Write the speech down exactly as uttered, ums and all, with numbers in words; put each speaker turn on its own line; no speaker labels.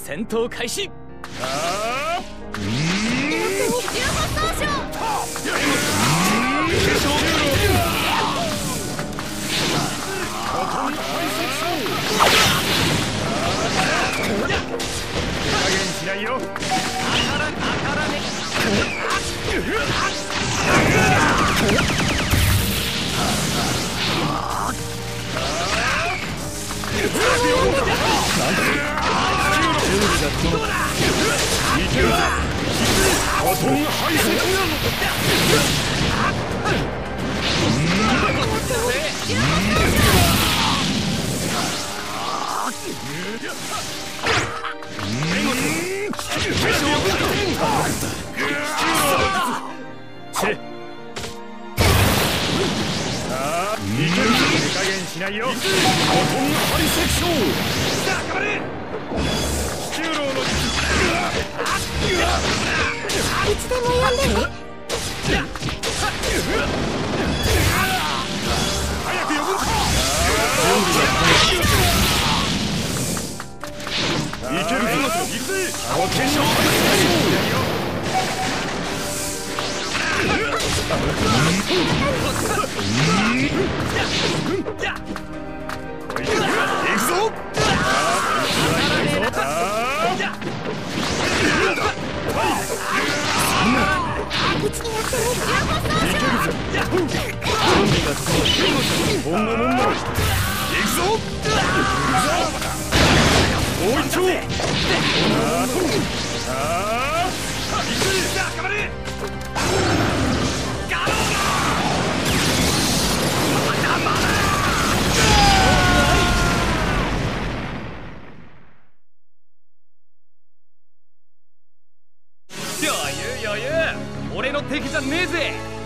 戦闘開始。
ああうーん
じゅうはっ頭身
加減しないよ。
あからあからね。
いけるぞ。バトン排斥。手加減しないよ。バトン排斥ショー。頑張れ。七郎の
いつでも呼んでね。
早く呼ぶんか。いけるぞ。行くぜ。バトン排斥ショー。
余裕余裕、俺の敵じゃねえぜ。